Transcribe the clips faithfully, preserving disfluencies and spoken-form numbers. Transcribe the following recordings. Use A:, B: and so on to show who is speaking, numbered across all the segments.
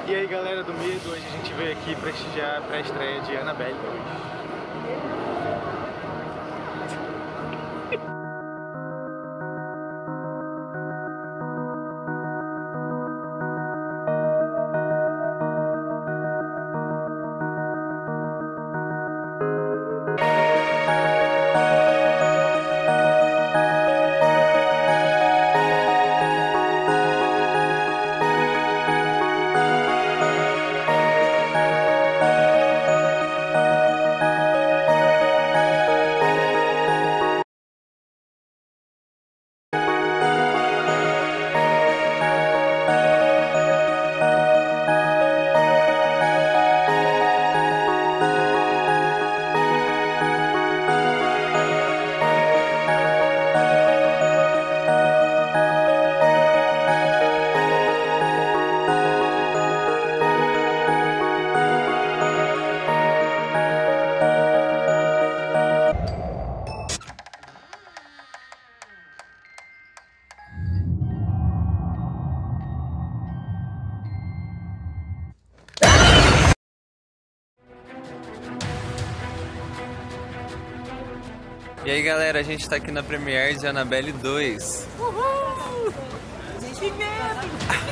A: E aí galera do Medo, hoje a gente veio aqui prestigiar a pré-estreia de Annabelle dois.
B: E aí galera, a gente tá aqui na Premiere de Annabelle dois.
C: Uhul! Que medo!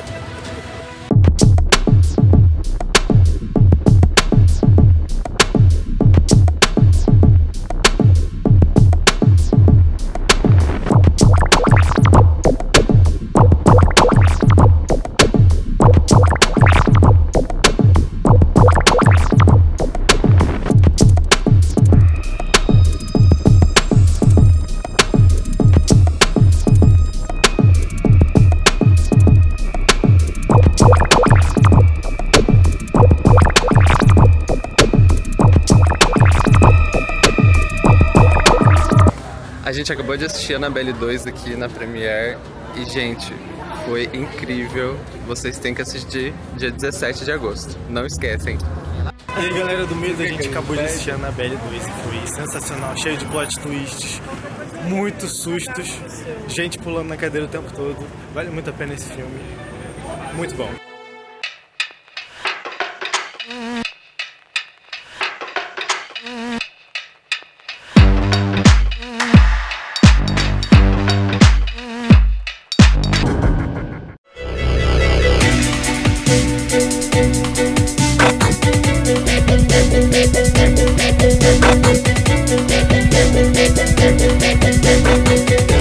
B: A gente acabou de assistir Annabelle dois aqui na Premiere e, gente, foi incrível. Vocês têm que assistir dia dezessete de agosto. Não esquecem.
A: E aí galera do Medo, a gente acabou de assistir Annabelle dois e foi sensacional, cheio de plot twists, muitos sustos, gente pulando na cadeira o tempo todo. Vale muito a pena esse filme. Muito bom.
D: We'll be right back.